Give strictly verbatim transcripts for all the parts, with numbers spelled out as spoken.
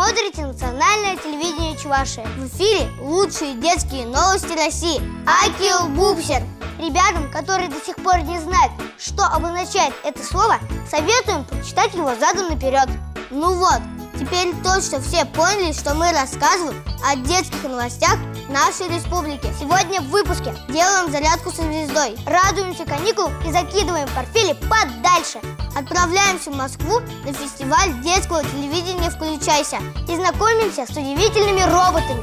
смотрите национальное телевидение Чувашии. В эфире лучшие детские новости России. Акил Бубсер. Ребятам, которые до сих пор не знают, что обозначает это слово, советуем прочитать его задом наперед. Ну вот, теперь точно все поняли, что мы рассказываем о детских новостях нашей республики. Сегодня в выпуске делаем зарядку со звездой, радуемся каникулам и закидываем портфели подальше. Отправляемся в Москву на фестиваль детского телевидения «Включайся» и знакомимся с удивительными роботами.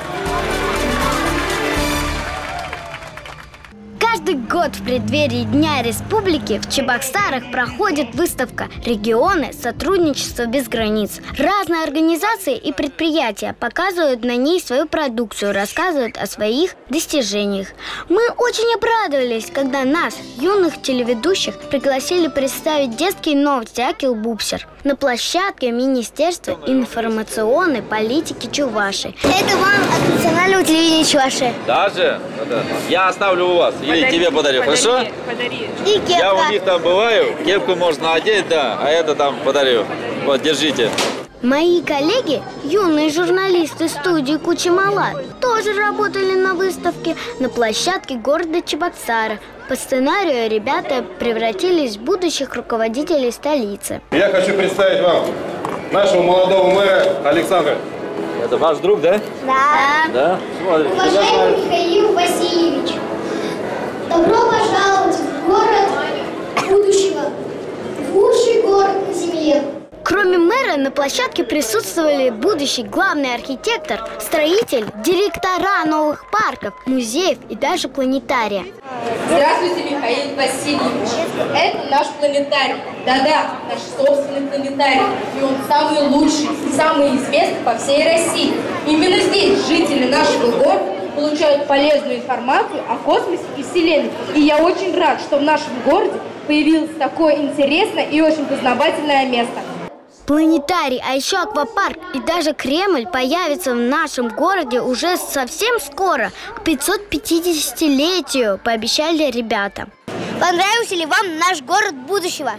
Каждый год в преддверии Дня Республики в Чебоксарах проходит выставка «Регионы. Сотрудничество без границ». Разные организации и предприятия показывают на ней свою продукцию, рассказывают о своих достижениях. Мы очень обрадовались, когда нас, юных телеведущих, пригласили представить детские новости Акил Бубсер на площадке Министерства информационной политики Чувашии. Это вам от национального телевидения Чувашии. Даже? Я оставлю у вас. Или подари, тебе подарю, подари, хорошо? Подари. И кепка. Я у них там бываю, кепку можно одеть, да, а это там подарю. Вот, держите. Мои коллеги, юные журналисты студии Куча-Мала, тоже работали на выставке на площадке города Чебоксары. По сценарию ребята превратились в будущих руководителей столицы. Я хочу представить вам нашего молодого мэра Александра. Это ваш друг, да? Да. Да? Смотрите. Уважаемый Михаил Васильевич, добро пожаловать в город будущего, в лучший город на земле. Кроме мэра на площадке присутствовали будущий главный архитектор, строитель, директора новых парков, музеев и даже планетария. Здравствуйте, Михаил Васильевич. Это наш планетарий. Да-да, наш собственный планетарий. И он самый лучший, самый известный по всей России. Именно здесь жители нашего города получают полезную информацию о космосе и Вселенной. И я очень рад, что в нашем городе появилось такое интересное и очень познавательное место. Планетарий, а еще аквапарк и даже Кремль появится в нашем городе уже совсем скоро, к пятьсот пятидесятилетию, пообещали ребята. Понравился ли вам наш город будущего?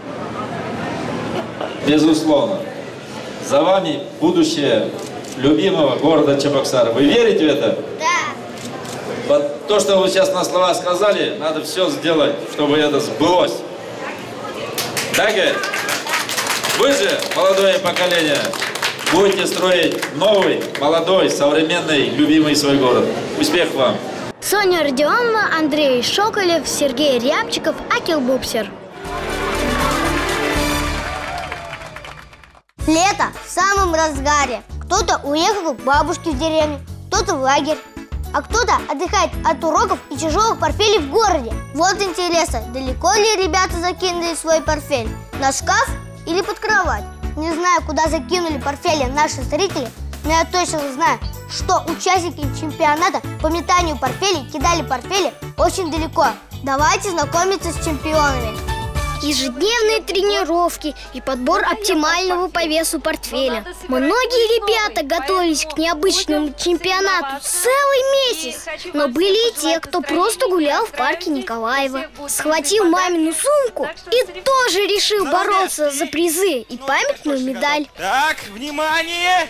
Безусловно. За вами будущее любимого города Чебоксары. Вы верите в это? Да. Вот то, что вы сейчас на слова сказали, надо все сделать, чтобы это сбылось. Так ведь? Вы же, молодое поколение, будете строить новый, молодой, современный, любимый свой город. Успех вам! Соня Родионова, Андрей Шоколев, Сергей Рябчиков, Акил Бубсер. Лето в самом разгаре. Кто-то уехал к бабушке в деревню, кто-то в лагерь, а кто-то отдыхает от уроков и тяжелых портфелей в городе. Вот интересно, далеко ли ребята закинули свой портфель? На шкаф или под кровать? Не знаю, куда закинули портфели наши зрители, но я точно знаю, что участники чемпионата по метанию портфелей кидали портфели очень далеко. Давайте знакомиться с чемпионами. Ежедневные тренировки и подбор оптимального по весу портфеля. Многие ребята готовились к необычному чемпионату целый месяц. Но были и те, кто просто гулял в парке Николаева, схватил мамину сумку и тоже решил бороться за призы и памятную медаль. Так, внимание!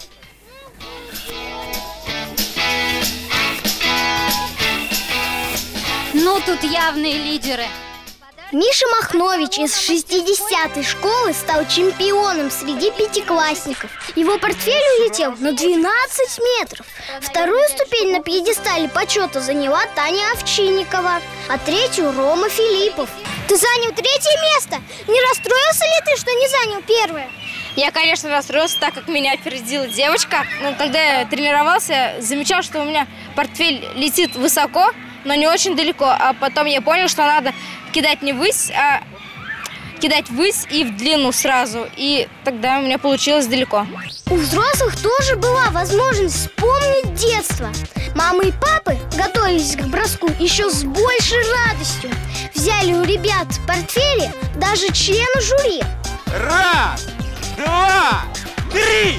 Ну, тут явные лидеры. Миша Махнович из шестидесятой школы стал чемпионом среди пятиклассников. Его портфель улетел на двенадцать метров. Вторую ступень на пьедестале почета заняла Таня Овчинникова, а третью Рома Филиппов. Ты занял третье место. Не расстроился ли ты, что не занял первое? Я, конечно, расстроился, так как меня опередила девочка. Но когда я тренировался, замечал, что у меня портфель летит высоко, но не очень далеко. А потом я понял, что надо кидать не ввысь, а кидать ввысь и в длину сразу. И тогда у меня получилось далеко. У взрослых тоже была возможность вспомнить детство. Мамы и папы готовились к броску еще с большей радостью. Взяли у ребят портфели даже члены жюри. Раз, два, три!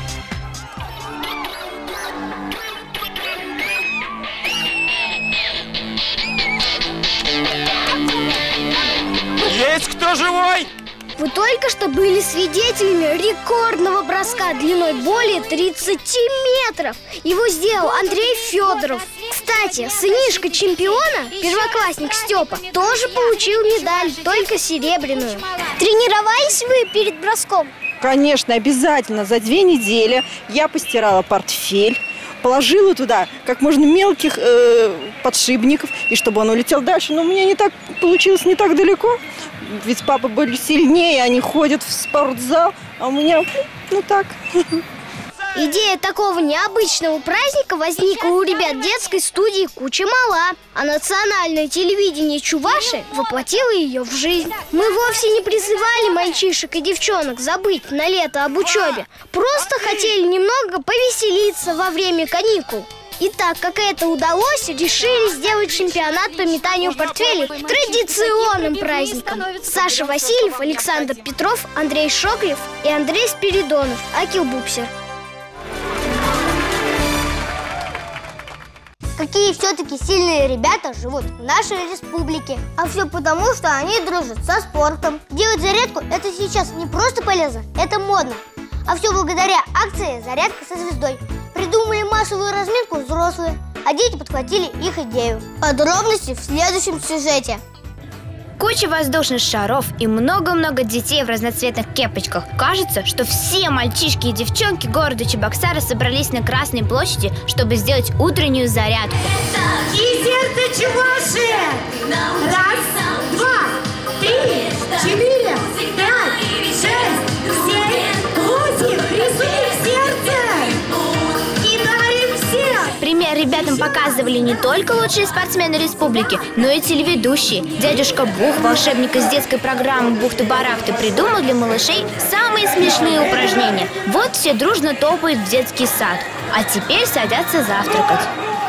Есть кто живой? Вы только что были свидетелями рекордного броска длиной более тридцати метров. Его сделал Андрей Федоров. Кстати, сынишка чемпиона, первоклассник Степа, тоже получил медаль, только серебряную. Тренировались вы перед броском? Конечно, обязательно. За две недели я постирала портфель, положила туда как можно мелких э, подшипников, и чтобы он улетел дальше. Но у меня не так получилось, не так далеко. Ведь папа были сильнее, они ходят в спортзал, а у меня, ну так. Идея такого необычного праздника возникла у ребят детской студии «Куча мала», а национальное телевидение Чувашии воплотило ее в жизнь. Мы вовсе не призывали мальчишек и девчонок забыть на лето об учебе, просто хотели немного повеселиться во время каникул. И так как это удалось, решили сделать чемпионат по метанию портфелей традиционным праздником. Саша Васильев, Александр Петров, Андрей Шоклев и Андрей Спиридонов, Акил Буксер. Какие все-таки сильные ребята живут в нашей республике. А все потому, что они дружат со спортом. Делать зарядку – это сейчас не просто полезно, это модно. А все благодаря акции «Зарядка со звездой». Придумали массовую разминку взрослые, а дети подхватили их идею. Подробности в следующем сюжете. Куча воздушных шаров и много-много детей в разноцветных кепочках. Кажется, что все мальчишки и девчонки города Чебоксары собрались на Красной площади, чтобы сделать утреннюю зарядку. И сердце Чувашии! Раз, два, три, четыре, пять, шесть, семь, восемь! Рисуем сердце! И дарим всем! Пример ребятам показывали не только лучшие спортсмены республики, но и телеведущие. Дядюшка Бух, волшебник из детской программы «Бухты-барахты», придумал для малышей самые смешные упражнения. Вот все дружно топают в детский сад. А теперь садятся завтракать.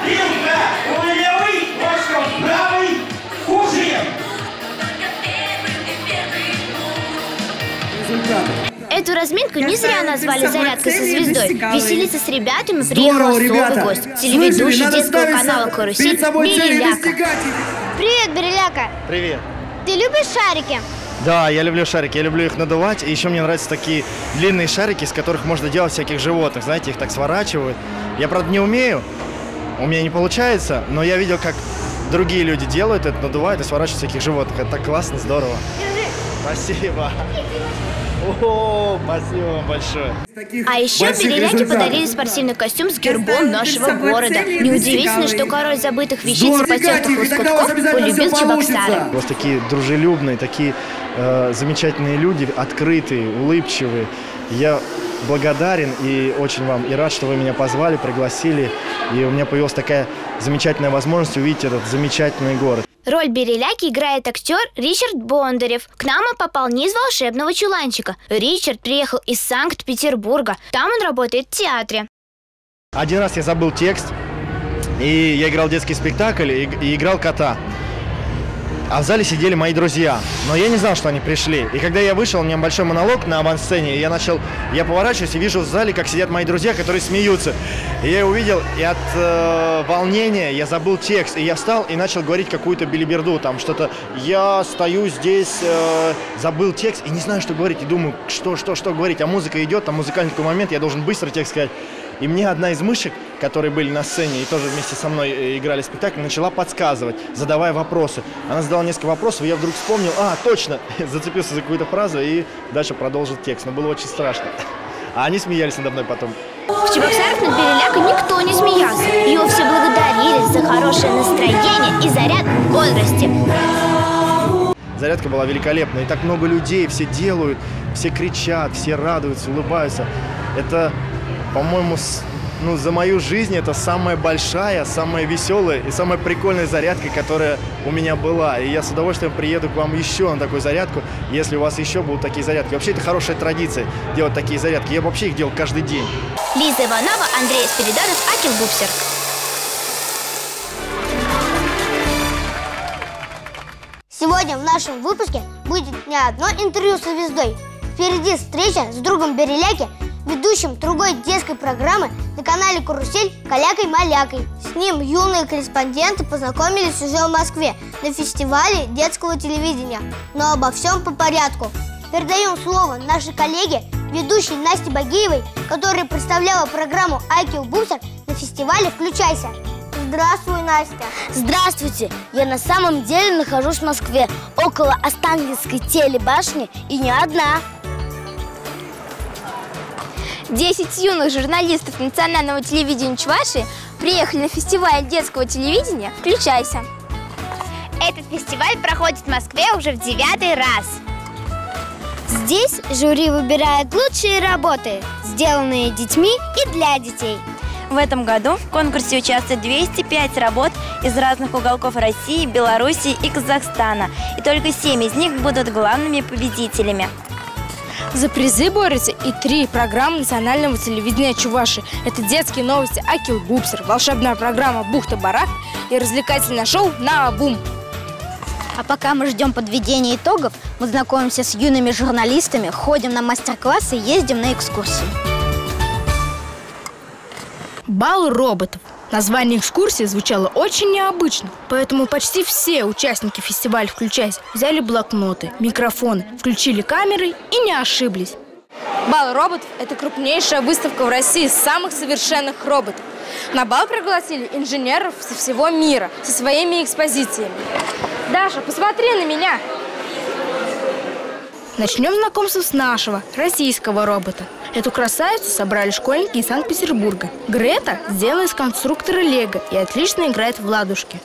Эту разминку не зря назвали «Зарядкой со звездой». Веселиться с ребятами приехал особый гость. Телеведущий детского канала «Карусель» Береляка. Привет, Береляка! Привет! Ты любишь шарики? Да, я люблю шарики, я люблю их надувать. И еще мне нравятся такие длинные шарики, из которых можно делать всяких животных. Знаете, их так сворачивают. Я, правда, не умею, у меня не получается, но я видел, как другие люди делают это, надувают и сворачивают всяких животных. Это так классно, здорово. Спасибо. О, спасибо вам большое. А еще Береляки подарили спортивный костюм с гербом нашего города. Неудивительно, что король забытых вещиц и потертых лоскутков полюбил Чебоксары. У вас такие дружелюбные, такие э, замечательные люди, открытые, улыбчивые. Я благодарен и очень вам и рад, что вы меня позвали, пригласили. И у меня появилась такая замечательная возможность увидеть этот замечательный город. Роль Береляки играет актер Ричард Бондарев. К нам он попал не из волшебного чуланчика. Ричард приехал из Санкт-Петербурга. Там он работает в театре. Один раз я забыл текст, и я играл детский спектакль и, и играл кота. А в зале сидели мои друзья, но я не знал, что они пришли. И когда я вышел, у меня большой монолог на авансцене, и я начал, я поворачиваюсь и вижу в зале, как сидят мои друзья, которые смеются. И я увидел, и от э, волнения я забыл текст, и я встал и начал говорить какую-то белиберду, там что-то. Я стою здесь, э, забыл текст и не знаю, что говорить, и думаю, что, что, что говорить. А музыка идет, там музыкальный такой момент, я должен быстро текст сказать. И мне одна из мышек, которые были на сцене и тоже вместе со мной играли спектакль, начала подсказывать, задавая вопросы. Она задала несколько вопросов, и я вдруг вспомнил, а, точно, зацепился за какую-то фразу и дальше продолжил текст. Но было очень страшно. А они смеялись надо мной потом. В Чебоксарах над Береляка никто не смеялся. Его все благодарили за хорошее настроение и заряд бодрости. Зарядка была великолепная, и так много людей, все делают, все кричат, все радуются, улыбаются. Это, по-моему, ну, за мою жизнь это самая большая, самая веселая и самая прикольная зарядка, которая у меня была. И я с удовольствием приеду к вам еще на такую зарядку, если у вас еще будут такие зарядки. Вообще, это хорошая традиция делать такие зарядки. Я вообще их делал каждый день. Лиза Иванова, Андрей Спиридонов, Акил Буксер. Сегодня в нашем выпуске будет не одно интервью со звездой. Впереди встреча с другом Береляки, ведущим другой детской программы на канале «Карусель» Калякой-Малякой. С ним юные корреспонденты познакомились уже в Москве на фестивале детского телевидения. Но обо всем по порядку. передаем слово нашей коллеге, ведущей Насте Багиевой, которая представляла программу «Айкил Бусер» на фестивале «Включайся». Здравствуй, Настя. Здравствуйте. Я на самом деле нахожусь в Москве, около Останкинской телебашни, и не одна. Десять юных журналистов национального телевидения Чувашии приехали на фестиваль детского телевидения «Включайся». Этот фестиваль проходит в Москве уже в девятый раз. Здесь жюри выбирает лучшие работы, сделанные детьми и для детей. В этом году в конкурсе участвует двести пять работ из разных уголков России, Белоруссии и Казахстана. И только семь из них будут главными победителями. За призы борются и три программы национального телевидения Чувашии. Это детские новости «Айкил Бусер», волшебная программа «Бухта-Барах» и развлекательное шоу «Наобум». А пока мы ждем подведения итогов, мы знакомимся с юными журналистами, ходим на мастер-классы и ездим на экскурсии. Бал роботов. Название экскурсии звучало очень необычно, поэтому почти все участники фестиваля «Включайся» взяли блокноты, микрофоны, включили камеры и не ошиблись. Бал роботов – это крупнейшая выставка в России самых совершенных роботов. На бал пригласили инженеров со всего мира со своими экспозициями. Даша, посмотри на меня! Начнем знакомство с нашего, российского робота. Эту красавицу собрали школьники из Санкт-Петербурга. Грета сделана из конструктора Лего и отлично играет в ладушки.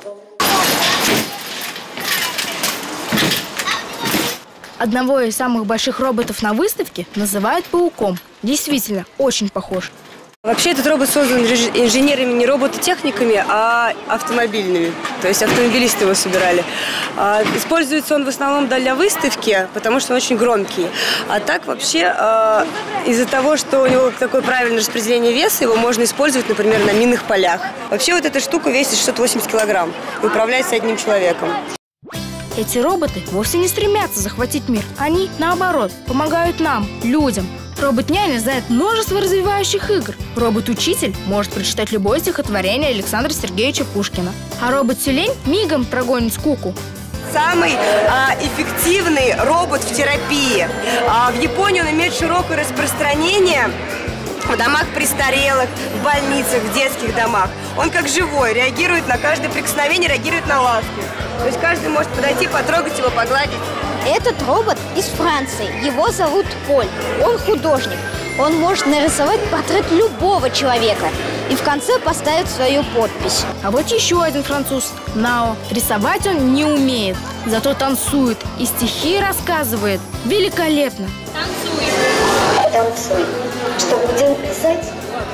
Одного из самых больших роботов на выставке называют пауком. Действительно, очень похож. Вообще этот робот создан инженерами, не робототехниками, а автомобильными. То есть автомобилисты его собирали. А, используется он в основном для выставки, потому что он очень громкий. А так вообще а, из-за того, что у него такое правильное распределение веса, его можно использовать, например, на минных полях. Вообще вот эта штука весит шестьсот восемьдесят килограмм и управляется одним человеком. Эти роботы вовсе не стремятся захватить мир. Они, наоборот, помогают нам, людям. Робот-няня знает множество развивающих игр. Робот-учитель может прочитать любое стихотворение Александра Сергеевича Пушкина. А робот-тюлень мигом прогонит скуку. Самый а, эффективный робот в терапии. А, в Японии он имеет широкое распространение в домах престарелых, в больницах, в детских домах. Он как живой, реагирует на каждое прикосновение, реагирует на ласки. То есть каждый может подойти, потрогать его, погладить. Этот робот из Франции. Его зовут Поль. Он художник. Он может нарисовать портрет любого человека и в конце поставить свою подпись. А вот еще один француз – Нао. Рисовать он не умеет, зато танцует и стихи рассказывает. Великолепно! Танцуй! Танцуй! Что будем писать?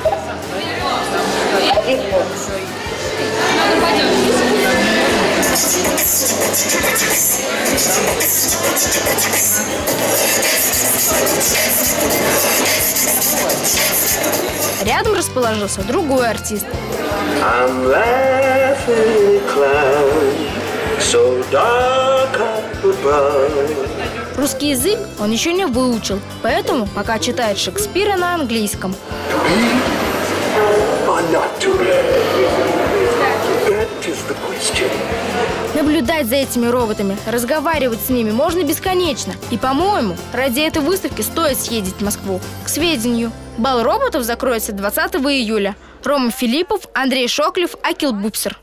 Любовь. Рядом расположился другой артист. Русский язык он еще не выучил, поэтому пока читает Шекспира на английском. Наблюдать за этими роботами, разговаривать с ними можно бесконечно. И, по-моему, ради этой выставки стоит съездить в Москву. К сведению, бал роботов закроется двадцатого июля. Рома Филиппов, Андрей Шоклев, Айкил Бусер.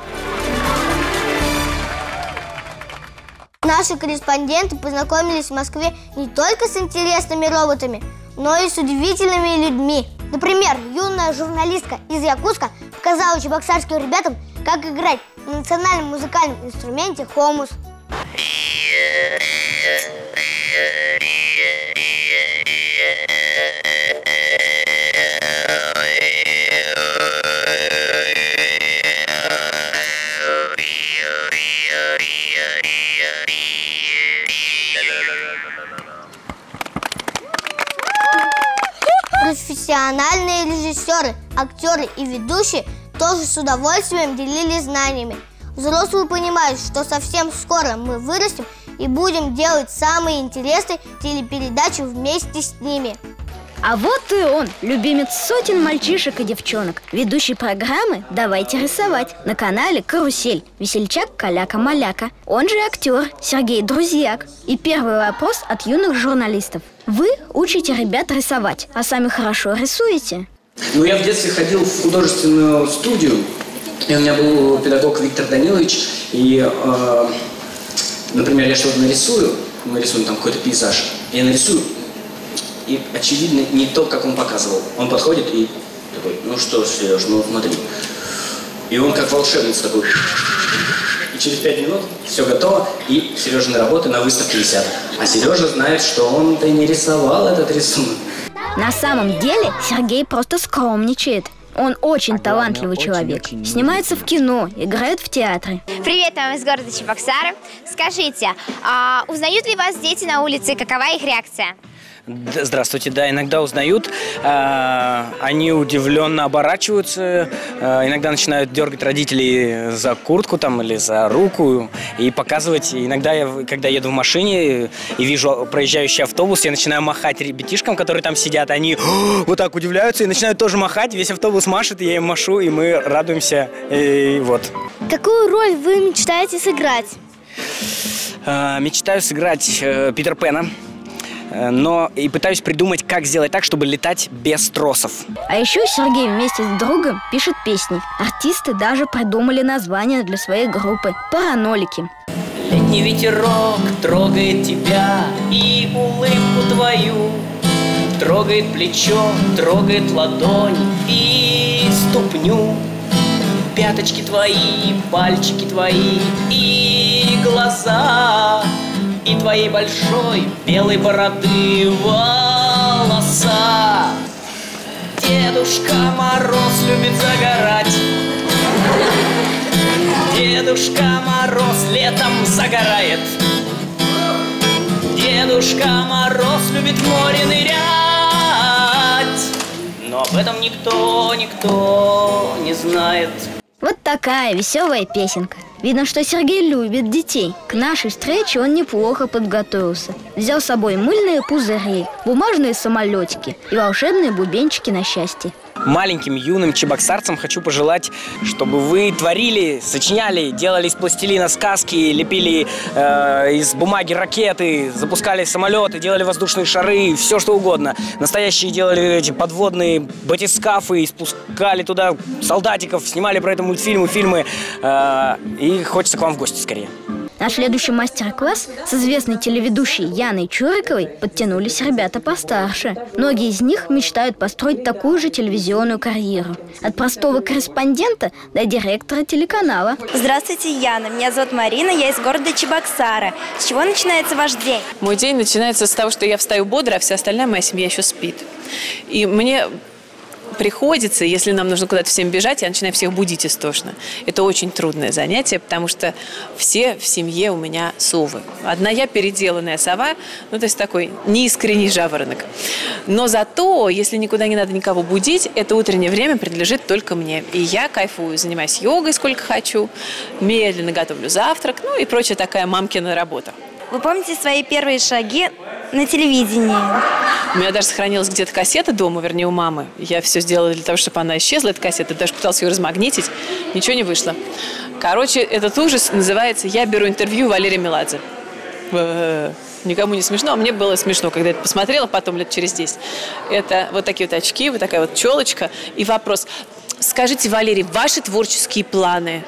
Наши корреспонденты познакомились в Москве не только с интересными роботами, но и с удивительными людьми. Например, юная журналистка из Якутска показала чебоксарским ребятам, как играть на национальном музыкальном инструменте хомус. Профессиональные режиссеры, актеры и ведущие тоже с удовольствием делились знаниями. Взрослые понимают, что совсем скоро мы вырастем и будем делать самые интересные телепередачи вместе с ними. А вот и он, любимец сотен мальчишек и девчонок, ведущий программы «Давайте рисовать» на канале «Карусель», весельчак Каляка-Маляка. Он же актер Сергей Друзьяк. И первый вопрос от юных журналистов. Вы учите ребят рисовать, а сами хорошо рисуете? Ну, я в детстве ходил в художественную студию, и у меня был педагог Виктор Данилович, и, э, например, я что-то нарисую, мы рисуем там какой-то пейзаж, я нарисую, и, очевидно, не то, как он показывал. Он подходит и такой: ну что ж, Сереж, ну смотри. И он как волшебница такой. И через пять минут все готово, и Сережины работы на выставке висят. А Сережа знает, что он-то не рисовал этот рисунок. На самом деле Сергей просто скромничает. Он очень талантливый человек. Снимается в кино, играет в театре. Привет вам из города Чебоксары. Скажите, а узнают ли вас дети на улице? Какова их реакция? Здравствуйте, да, иногда узнают, э, они удивленно оборачиваются, э, иногда начинают дергать родителей за куртку там или за руку и показывать. Иногда я, когда еду в машине и вижу проезжающий автобус, я начинаю махать ребятишкам, которые там сидят, они вот так удивляются и начинают тоже махать, весь автобус машет, и я им машу, и мы радуемся, и вот. Какую роль вы мечтаете сыграть? Э, мечтаю сыграть э, Питер Пэна. Но и пытаюсь придумать, как сделать так, чтобы летать без тросов. А еще Сергей вместе с другом пишет песни. Артисты даже придумали название для своей группы «Паранолики». Летний ветерок трогает тебя и улыбку твою, трогает плечо, трогает ладонь и ступню, пяточки твои, пальчики твои и глаза, и твоей большой белой бороды волоса. Дедушка Мороз любит загорать, Дедушка Мороз летом загорает, Дедушка Мороз любит в море нырять. Но об этом никто, никто не знает. Вот такая веселая песенка. Видно, что Сергей любит детей. К нашей встрече он неплохо подготовился. Взял с собой мыльные пузыри, бумажные самолетики и волшебные бубенчики на счастье. Маленьким юным чебоксарцам хочу пожелать, чтобы вы творили, сочиняли, делали из пластилина сказки, лепили э, из бумаги ракеты, запускали самолеты, делали воздушные шары, все что угодно. Настоящие делали эти подводные батискафы, спускали туда солдатиков, снимали про это мультфильмы, фильмы. Э, и хочется к вам в гости скорее. На следующий мастер-класс с известной телеведущей Яной Чуриковой подтянулись ребята постарше. Многие из них мечтают построить такую же телевизионную карьеру. От простого корреспондента до директора телеканала. Здравствуйте, Яна. Меня зовут Марина, я из города Чебоксары. С чего начинается ваш день? Мой день начинается с того, что я встаю бодро, а вся остальная моя семья еще спит. И мне приходится, если нам нужно куда-то всем бежать, я начинаю всех будить истошно. Это очень трудное занятие, потому что все в семье у меня совы. Одна я переделанная сова, ну то есть такой неискренний жаворонок. Но зато, если никуда не надо никого будить, это утреннее время принадлежит только мне. И я кайфую, занимаюсь йогой сколько хочу, медленно готовлю завтрак, ну и прочая такая мамкина работа. Вы помните свои первые шаги на телевидении? У меня даже сохранилась где-то кассета дома, вернее, у мамы. Я все сделала для того, чтобы она исчезла, эта кассета. Даже пыталась ее размагнитить. Ничего не вышло. Короче, этот ужас называется «Я беру интервью Валерия Меладзе». Никому не смешно, а мне было смешно, когда я это посмотрела, потом лет через десять. Это вот такие вот очки, вот такая вот челочка. И вопрос. Скажите, Валерий, ваши творческие планы?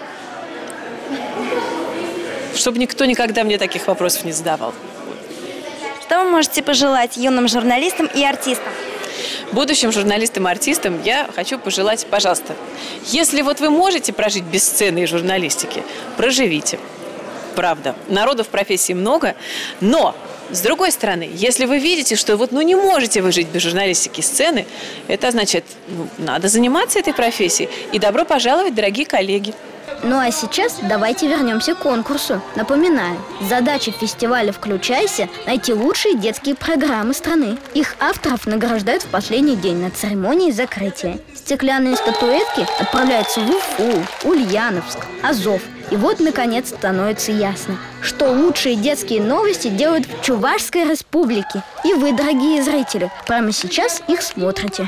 Чтобы никто никогда мне таких вопросов не задавал. Что вы можете пожелать юным журналистам и артистам? Будущим журналистам и артистам я хочу пожелать, пожалуйста, если вот вы можете прожить без сцены и журналистики, проживите. Правда, народу в профессии много, но, с другой стороны, если вы видите, что вот ну не можете вы жить без журналистики и сцены, это означает, ну, надо заниматься этой профессией. И добро пожаловать, дорогие коллеги. Ну а сейчас давайте вернемся к конкурсу. Напоминаю, задача фестиваля «Включайся» – найти лучшие детские программы страны. Их авторов награждают в последний день на церемонии закрытия. Стеклянные статуэтки отправляются в Уфу, Ульяновск, Азов. И вот, наконец, становится ясно, что лучшие детские новости делают в Чувашской республике. И вы, дорогие зрители, прямо сейчас их смотрите.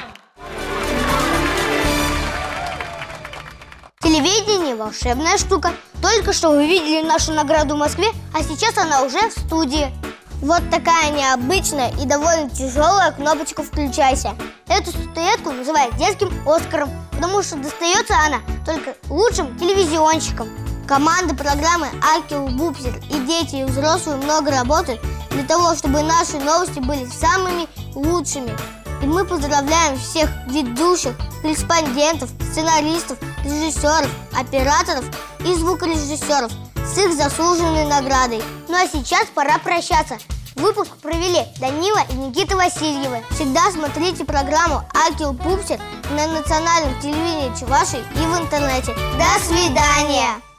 Телевидение – волшебная штука. Только что вы видели нашу награду в Москве, а сейчас она уже в студии. Вот такая необычная и довольно тяжелая кнопочка «Включайся». Эту статуэтку называют детским Оскаром, потому что достается она только лучшим телевизионщикам. Команда программы «Акил Бупсер» и дети, и взрослые много работают для того, чтобы наши новости были самыми лучшими. И мы поздравляем всех ведущих, корреспондентов, сценаристов, режиссеров, операторов и звукорежиссеров с их заслуженной наградой. Ну а сейчас пора прощаться. Выпуск провели Данила и Никита Васильевы. Всегда смотрите программу «Акил Пупсер» на национальном телевидении Чувашии и в интернете. До свидания!